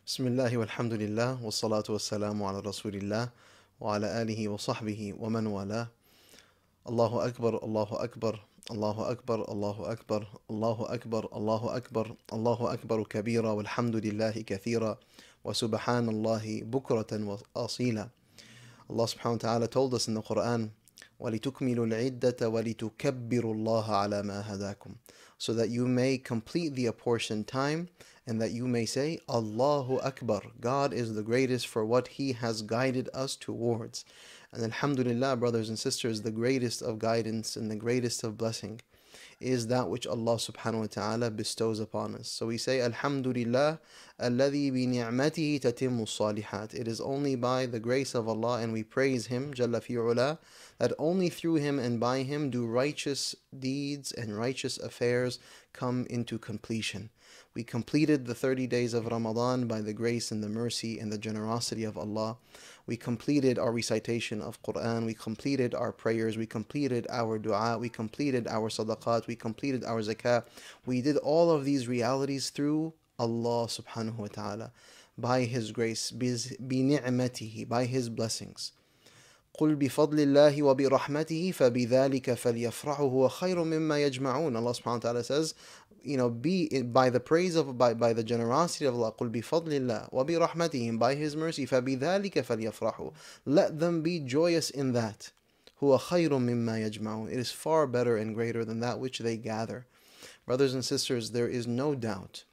Bismillah walhamdulillah wassalatu wassalamu ala rasulillah wa ala alihi wa sahbihi wa man wala. Allahu Akbar, Allahu Akbar, Allahu Akbar, Allahu Akbar, Allahu Akbar, Allahu Akbar, Allahu Akbar kabira walhamdulillahi kathira wa subhanallahi bukratan wa asila. Allah subhanahu wa ta'ala told us in the Quran, وَلِتُكْمِلُوا الْعِدَّةَ وَلِتُكَبِّرُوا اللَّهَ عَلَى مَا هَدَاكُمْ, so that you may complete the apportioned time and that you may say, Allahu Akbar, God is the greatest for what He has guided us towards. And alhamdulillah, brothers and sisters, the greatest of guidance and the greatest of blessing is that which Allah subhanahu wa ta'ala bestows upon us. So we say, Alhamdulillah, alladhi bi ni'matihi tatimmu salihat. It is only by the grace of Allah, and we praise Him, Jalla fi'ula, that only through Him and by Him do righteous deeds and righteous affairs come into completion. We completed the 30 days of Ramadan by the grace and the mercy and the generosity of Allah. We completed our recitation of Quran, we completed our prayers, we completed our dua, we completed our sadaqat, we completed our zakah. We did all of these realities through Allah subhanahu wa ta'ala, by His grace, بِنِعْمَتِهِ, by His blessings. قُلْ بِفَضْلِ اللَّهِ وَبِرَحْمَتِهِ فَبِذَلِكَ فَلْيَفْرَحُوا هُوَ خَيْرٌ مِمَّا يَجْمَعُونَ. Allah subhanahu wa ta'ala says, be by the praise of, by the generosity of Allah. قُلْ بِفَضْلِ اللَّهِ وَبِرَحْمَتِهِ, by His mercy. فَبِذَلِكَ فَلْيَفْرَحُوا, let them be joyous in that. هُوَ خَيْرٌ مِمَّا يَجْمَعُونَ, it is far better and greater than that which they gather. Brothers and sisters, there is no doubt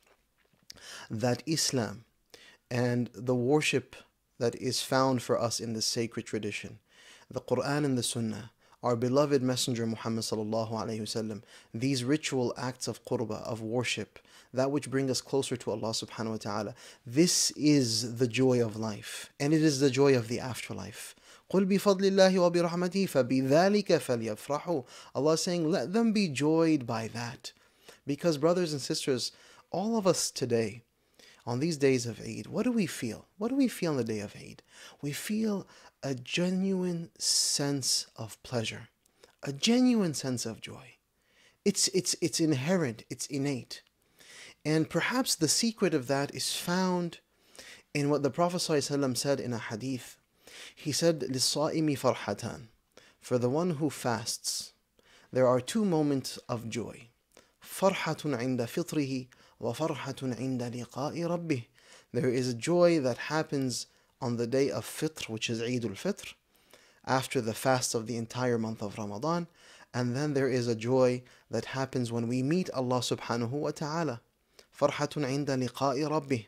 that Islam and the worship that is found for us in the sacred tradition, the Quran and the Sunnah, our beloved Messenger Muhammad sallallahu alaihi wasallam, these ritual acts of qurbah, of worship, that which bring us closer to Allah subhanahu wa ta'ala, this is the joy of life, and it is the joy of the afterlife. قُلْ بِفَضْلِ اللَّهِ وَبِرَحْمَتِهِ فَبِذَلِكَ فَلْيَفْرَحُوا. Allah is saying, let them be joyed by that. Because brothers and sisters, all of us today, on these days of Eid, what do we feel? What do we feel on the day of Eid? We feel a genuine sense of pleasure, a genuine sense of joy. It's inherent, it's innate. And perhaps the secret of that is found in what the Prophet ﷺ said in a hadith. He said, لِلصَّائِمِ فَرْحَتَانِ, for the one who fasts, there are two moments of joy. فَرْحَةٌ عِنْدَ فِطْرِهِ وَفَرْحَةٌ عِنْدَ لِقَاءِ رَبِّهِ. There is a joy that happens on the day of Fitr, which is Eid al-Fitr, after the fast of the entire month of Ramadan. And then there is a joy that happens when we meet Allah subhanahu wa ta'ala. فَرْحَةٌ عِنْدَ لِقَاءِ رَبِّهِ.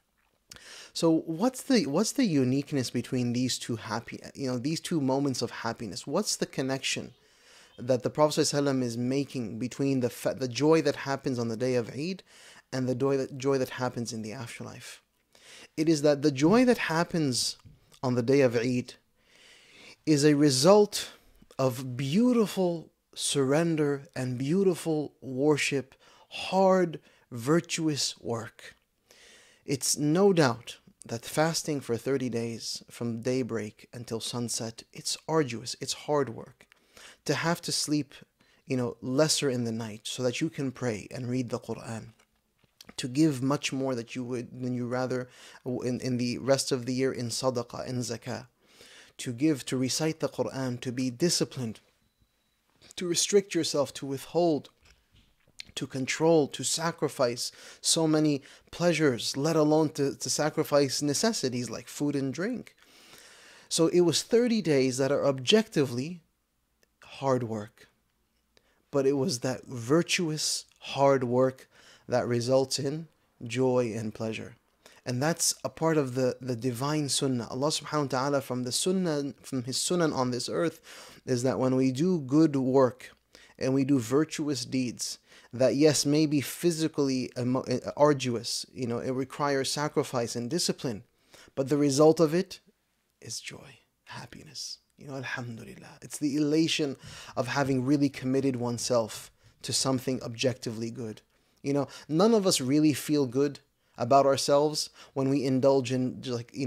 So what's the uniqueness between these two these two moments of happiness? What's the connection that the Prophet ﷺ is making between the joy that happens on the day of Eid and the joy that happens in the afterlife? It is that the joy that happens on the day of Eid is a result of beautiful surrender and beautiful worship, hard, virtuous work. It's no doubt that fasting for 30 days from daybreak until sunset, it's arduous, it's hard work. To have to sleep, lesser in the night so that you can pray and read the Quran. To give much more than you rather in the rest of the year in sadaqah and zakah. To recite the Quran, to be disciplined, to restrict yourself, to withhold, to control, to sacrifice so many pleasures, let alone to sacrifice necessities like food and drink. So it was 30 days that are objectively hard work. But it was that virtuous hard work that results in joy and pleasure. And that's a part of the divine sunnah. Allah subhanahu wa ta'ala from His sunnah on this earth is that when we do good work and we do virtuous deeds, that yes, may be physically arduous, it requires sacrifice and discipline, but the result of it is joy, happiness. Alhamdulillah. It's the elation of having really committed oneself to something objectively good. None of us really feel good about ourselves when we indulge in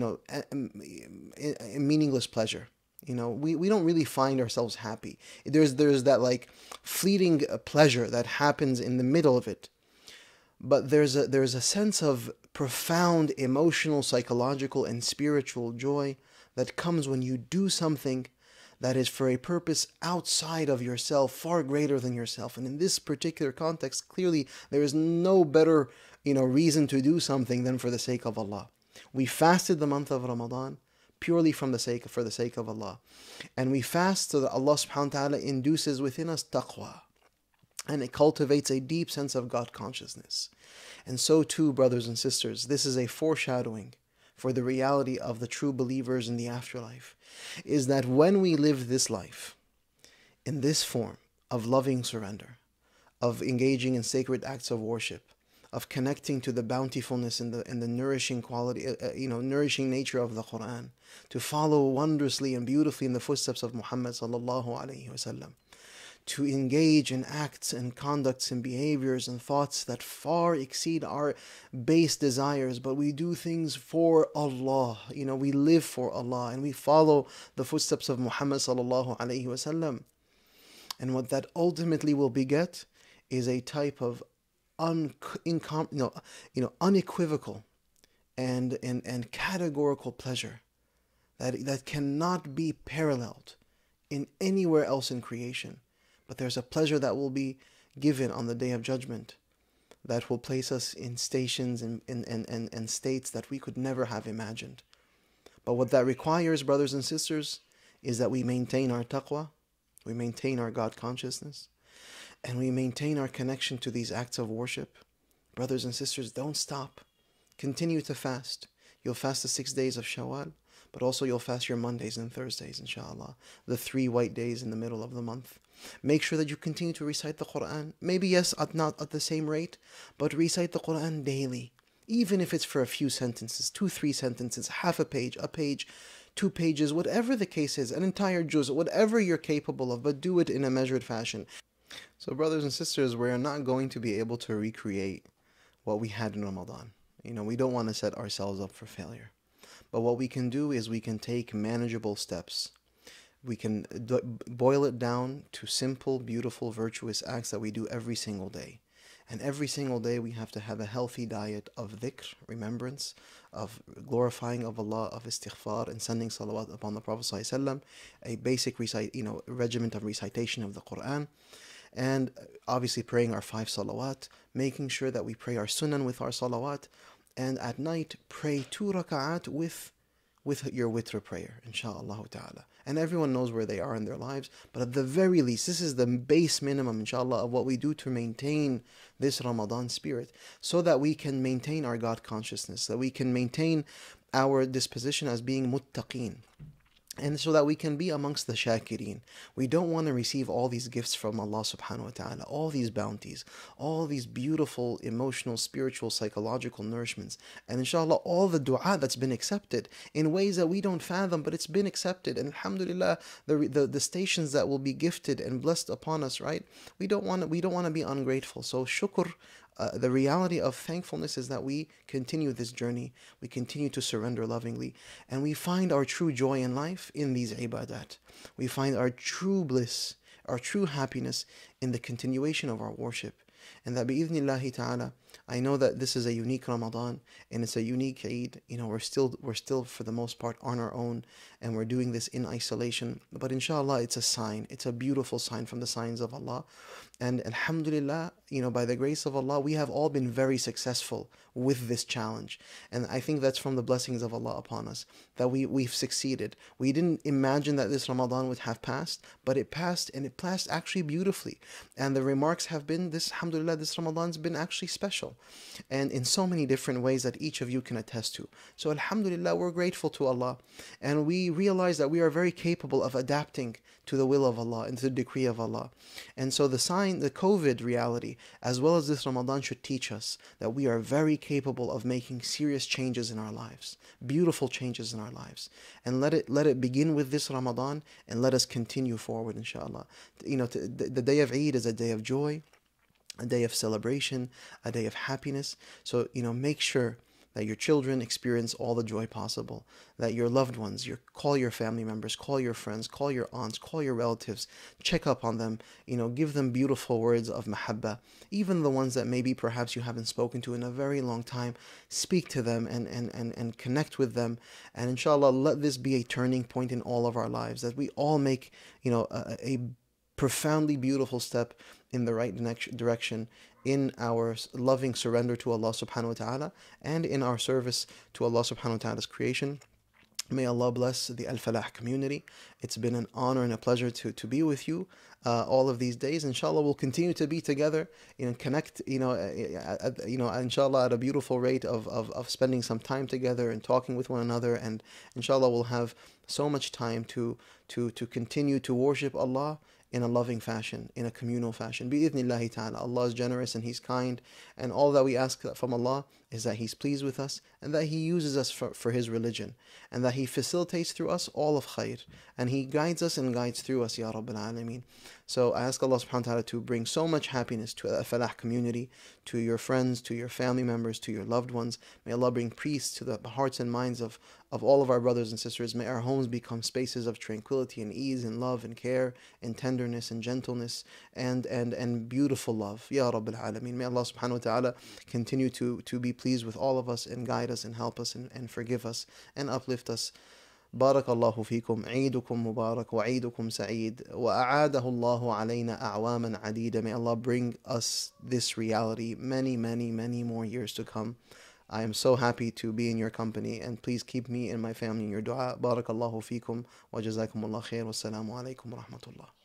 a meaningless pleasure. We don't really find ourselves happy. There's that fleeting pleasure that happens in the middle of it. But there's a sense of profound emotional, psychological, and spiritual joy that comes when you do something that is for a purpose outside of yourself, far greater than yourself. And in this particular context, clearly there is no better, reason to do something than for the sake of Allah. We fasted the month of Ramadan purely for the sake of Allah. And we fast so that Allah subhanahu wa ta'ala induces within us taqwa. And it cultivates a deep sense of God consciousness. And so too, brothers and sisters, this is a foreshadowing for the reality of the true believers in the afterlife, is that when we live this life in this form of loving surrender, of engaging in sacred acts of worship, of connecting to the bountifulness and the nourishing quality, nourishing nature of the Quran, to follow wondrously and beautifully in the footsteps of Muhammad sallallahu alaihi wasallam, to engage in acts and conducts and behaviors and thoughts that far exceed our base desires, but we do things for Allah. We live for Allah and we follow the footsteps of Muhammad sallallahu alaihi wasallam. And what that ultimately will beget is a type of unequivocal and categorical pleasure that cannot be paralleled in anywhere else in creation. But there's a pleasure that will be given on the Day of Judgment that will place us in stations and states that we could never have imagined. But what that requires, brothers and sisters, is that we maintain our taqwa, we maintain our God consciousness, and we maintain our connection to these acts of worship. Brothers and sisters, don't stop. Continue to fast. You'll fast the 6 days of Shawwal, but also you'll fast your Mondays and Thursdays, inshallah, the 3 white days in the middle of the month. Make sure that you continue to recite the Quran. Maybe, yes, not at the same rate, but recite the Quran daily. Even if it's for a few sentences, 2-3 sentences, half a page, 2 pages, whatever the case is, an entire juz, whatever you're capable of, but do it in a measured fashion. So brothers and sisters, we're not going to be able to recreate what we had in Ramadan. We don't want to set ourselves up for failure. But what we can do is we can take manageable steps. We can boil it down to simple, beautiful, virtuous acts that we do every single day. And every single day we have to have a healthy diet of dhikr, remembrance, of glorifying of Allah, of istighfar, and sending salawat upon the Prophet ﷺ, a basic regiment of recitation of the Quran, and obviously praying our 5 salawat, making sure that we pray our sunan with our salawat, and at night pray 2 raka'at with your witr prayer, inshaAllah ta'ala. And everyone knows where they are in their lives, but at the very least, this is the base minimum, inshallah, of what we do to maintain this Ramadan spirit, so that we can maintain our God consciousness, that we can maintain our disposition as being muttaqeen, and so that we can be amongst the shakirin. We don't want to receive all these gifts from Allah subhanahu wa ta'ala, all these bounties, all these beautiful emotional, spiritual, psychological nourishments, and inshallah all the dua that's been accepted in ways that we don't fathom, but it's been accepted. And alhamdulillah, the stations that will be gifted and blessed upon us, right? We don't want to be ungrateful. So shukr, the reality of thankfulness is that we continue this journey, we continue to surrender lovingly, and we find our true joy in life in these ibadat. We find our true bliss, our true happiness in the continuation of our worship. And that bi'idhnillahi ta'ala, I know that this is a unique Ramadan and it's a unique Eid. We're still for the most part on our own, and we're doing this in isolation. But inshallah, it's a sign. It's a beautiful sign from the signs of Allah. And alhamdulillah, by the grace of Allah, we have all been very successful with this challenge. And I think that's from the blessings of Allah upon us, that we've succeeded. We didn't imagine that this Ramadan would have passed, but it passed, and it passed actually beautifully. And the remarks have been, alhamdulillah, this Ramadan's been actually special, and in so many different ways that each of you can attest to. So alhamdulillah, we're grateful to Allah, and we realize that we are very capable of adapting to the will of Allah and to the decree of Allah. And so the COVID reality, as well as this Ramadan, should teach us that we are very capable of making serious changes in our lives, beautiful changes in our lives. And let it begin with this Ramadan, and let us continue forward, inshallah. The day of Eid is a day of joy, a day of celebration, a day of happiness. So, make sure that your children experience all the joy possible, that your loved ones, call your family members, call your friends, call your aunts, call your relatives, check up on them, give them beautiful words of mahabbah, even the ones that maybe perhaps you haven't spoken to in a very long time. Speak to them and connect with them, and inshallah let this be a turning point in all of our lives, that we all make a profoundly beautiful step in the right direction in our loving surrender to Allah subhanahu wa ta'ala, and in our service to Allah subhanahu wa ta'ala's creation. May Allah bless the Al-Falah community. It's been an honor and a pleasure to be with you all of these days. Inshallah, we'll continue to be together, connect, inshallah, at a beautiful rate of spending some time together and talking with one another. And inshallah, we'll have so much time to continue to worship Allah in a loving fashion, in a communal fashion. Bi-idhnillahi ta'ala. Allah is generous and He's kind, and all that we ask from Allah is that He's pleased with us, and that He uses us for His religion, and that He facilitates through us all of khair, and He guides us and guides through us, Ya Rabbil Alameen. So I ask Allah subhanahu wa ta'ala to bring so much happiness to the Falah community, to your friends, to your family members, to your loved ones. May Allah bring peace to the hearts and minds of all of our brothers and sisters. May our homes become spaces of tranquility and ease and love and care and tenderness and gentleness and beautiful love. Ya Rabbil Alameen. May Allah subhanahu wa ta'ala continue to be pleased with all of us and guide us and help us and forgive us and uplift us. بارك الله فيكم. عيدكم مبارك وعيدكم سعيد وأعاده الله علينا أعواما عديدة. May Allah bring us this reality many, many, many more years to come. I am so happy to be in your company, and please keep me and my family in your dua. بارك الله فيكم وجزاكم الله خير والسلام عليكم ورحمة الله.